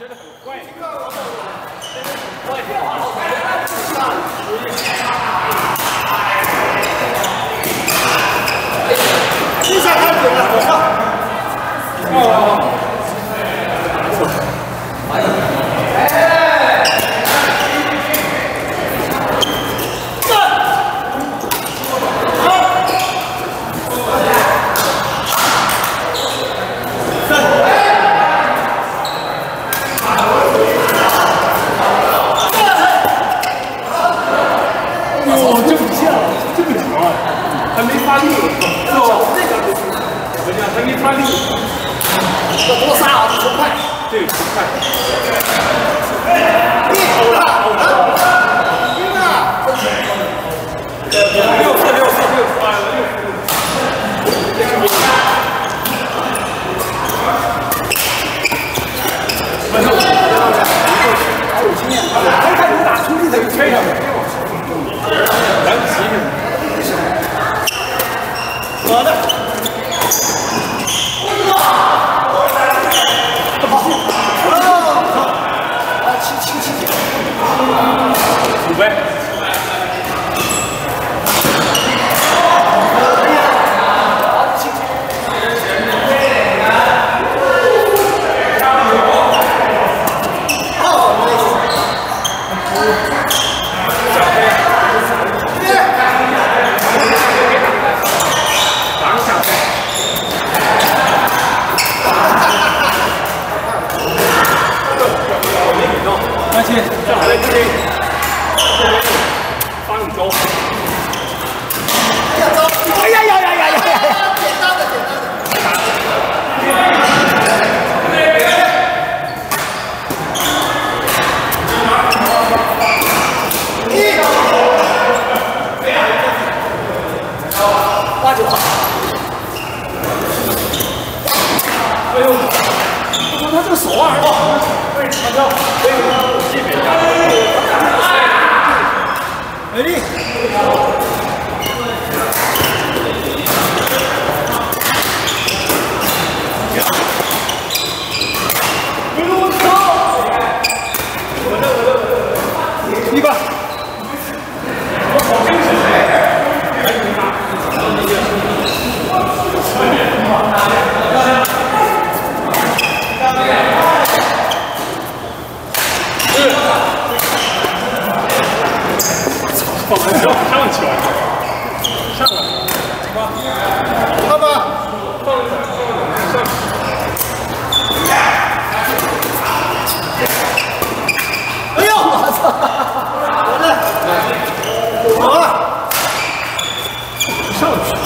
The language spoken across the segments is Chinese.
真的很快，真的很快。一下开始了，我上。哦。 还没发力，是吧？这个我讲还没发力，要多杀啊，多快，对，多快。好了，好了，赢了！6-4，哎好有经验，他能打出力的就可以了。来不及。 好的。5倍。正好在这里，帮你勾。哎呀呀呀呀呀！简单的，简单的。8-9。哎呦！我说他这个手腕啊，对，好像可以。 美丽。一个。放完球，上球，上了，看吧，放上。哎呦，我操！好了，上去。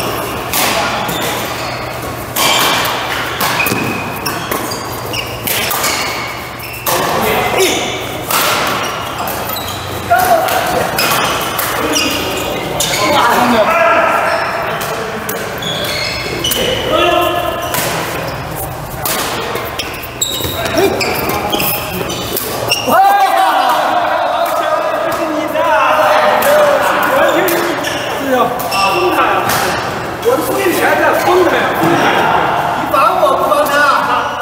我的出力全在疯的呀！你防我不防他？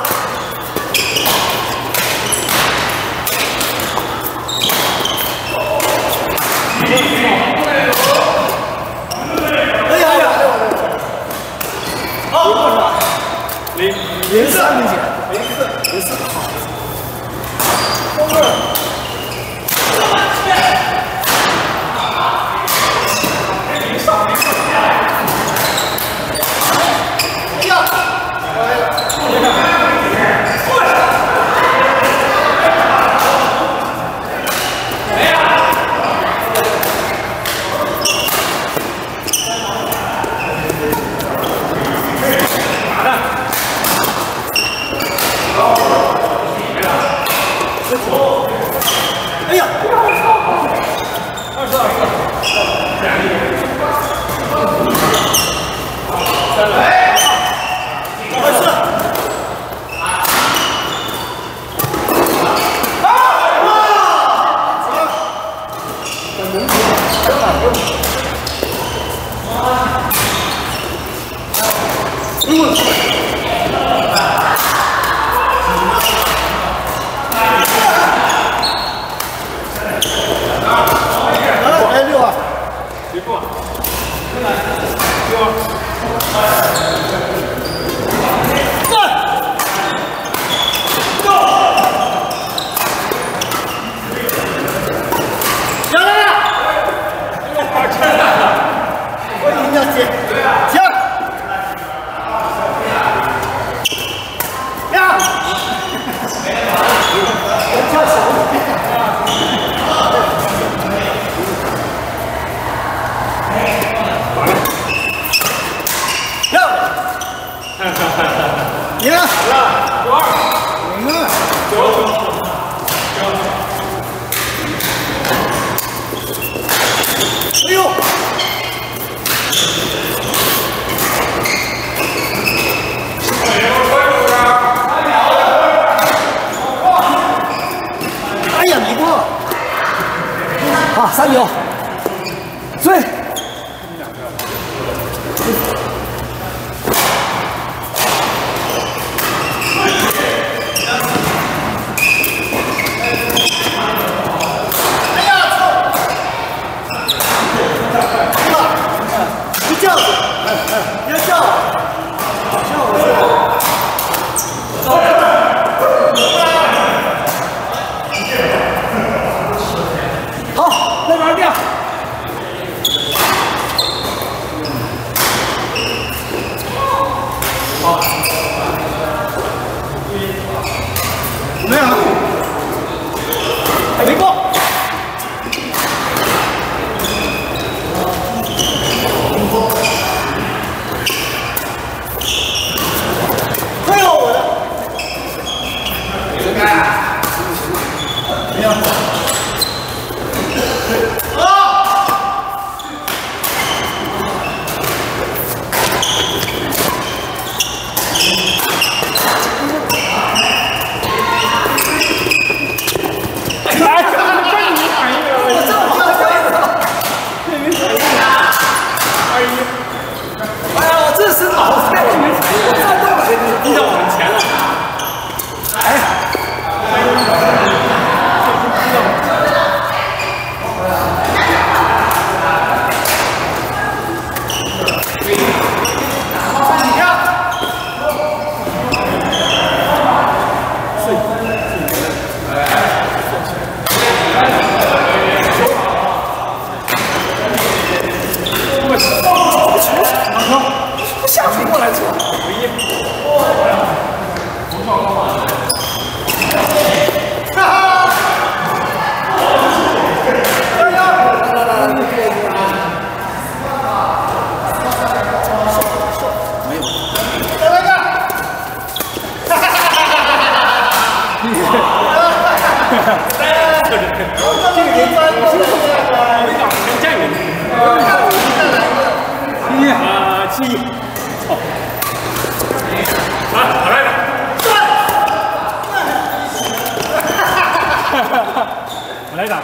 哎呀呀！03明显，04好。光棍。 哎呀！24， 3球，追！不叫，别叫，叫我。 没有，还没过。哎呦我的！没有。 我来打。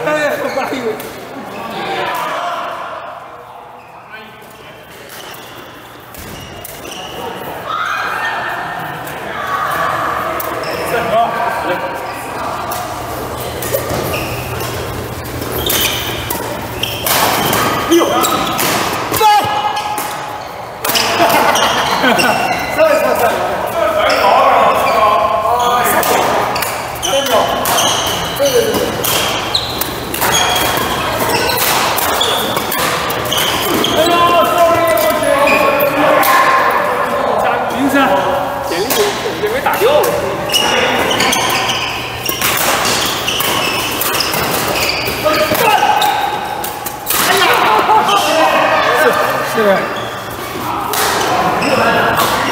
是。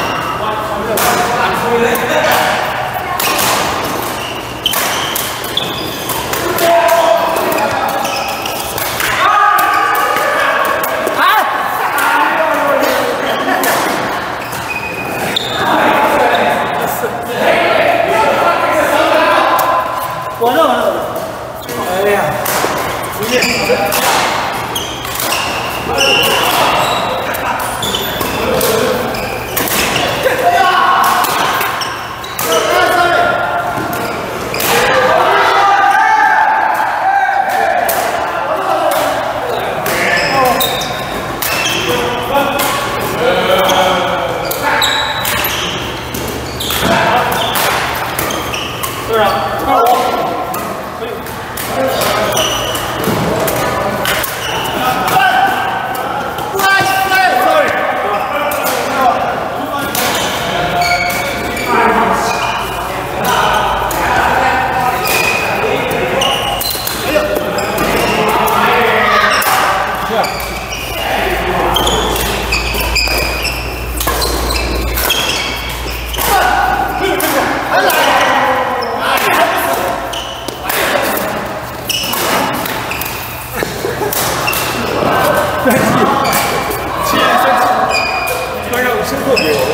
给我。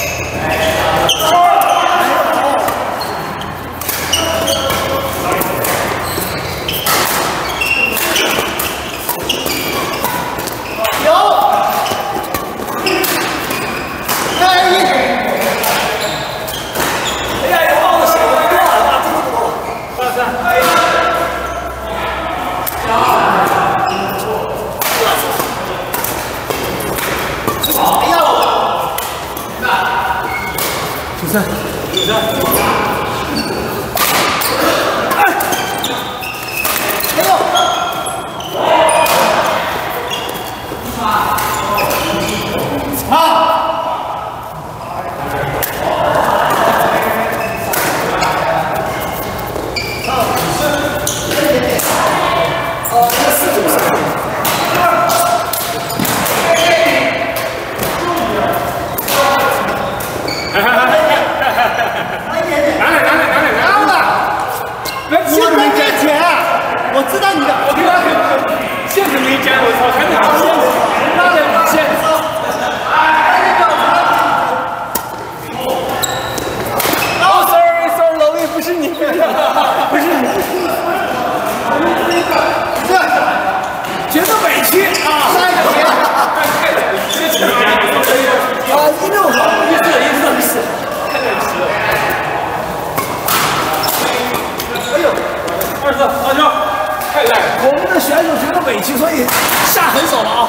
我们的选手觉得委屈，所以下狠手了啊！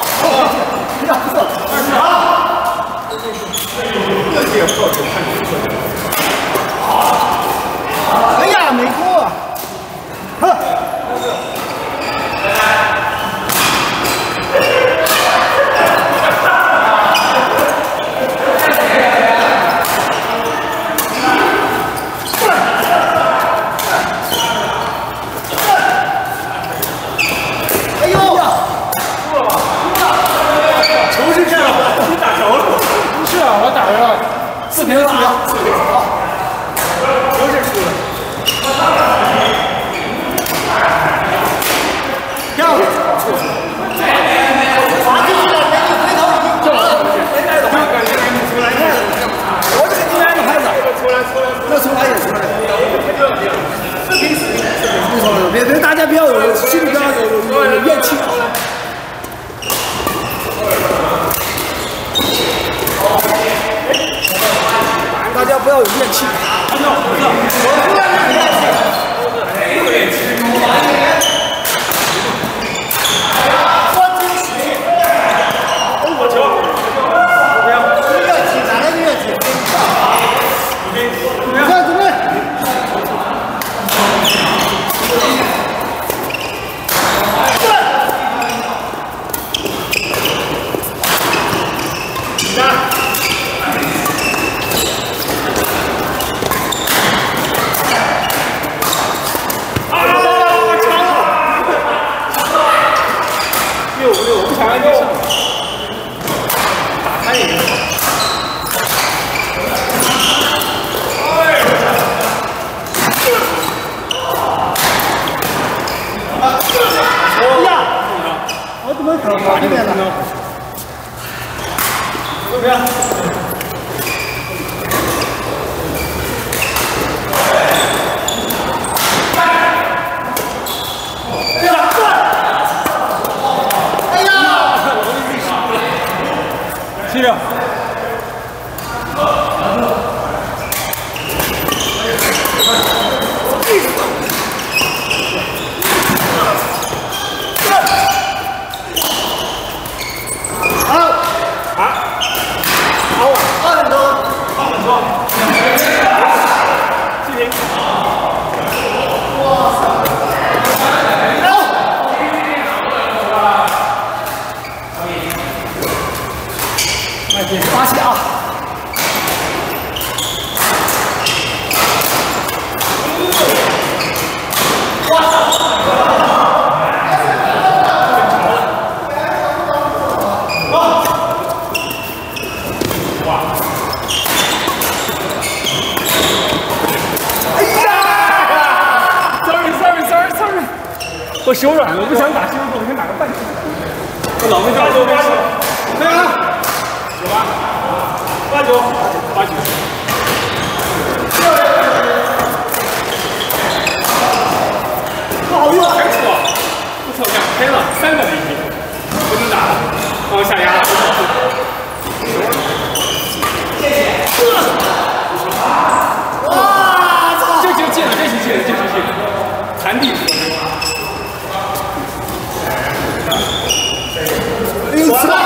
哎呀，没过！哼！4平4平，好，有点输了。漂亮，我这个进来的孩子，那出来也出来。4平4平，别大家不要有心里不要有怨气啊。大家不要有怨气。打这边的，这边。哎呀！七秒。发起啊！哎呀 ！Sorry， 我手软了，我不想打新手，我想打个半球。我老子这都没事。可以了。9-8。 不好用，开除啊！我操，两开了，3个了已经，不能打了，帮我下压了。谢谢。哇操！这就进了，这就进了，这就进了，传递。 哎呦操！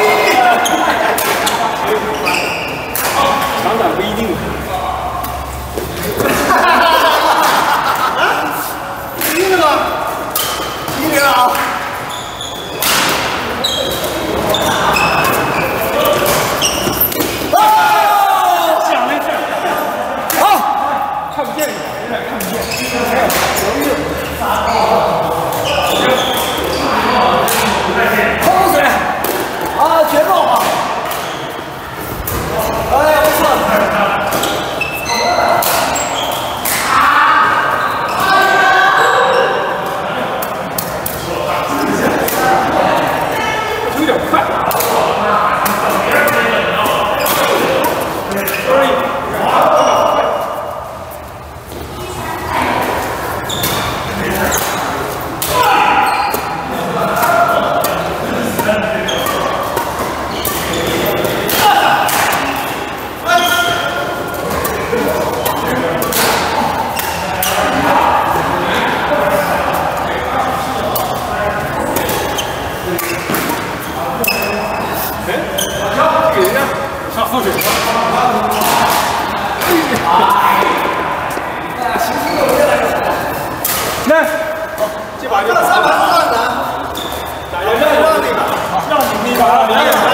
长短不一定。 赢了吗？赢了啊！ 想了一下，好，看不见你，有点看不见。 喝水啊，绝够啊！哎，不错。 有点快。上喝水。来，这把就3把是让你打，让你那个，让你那个。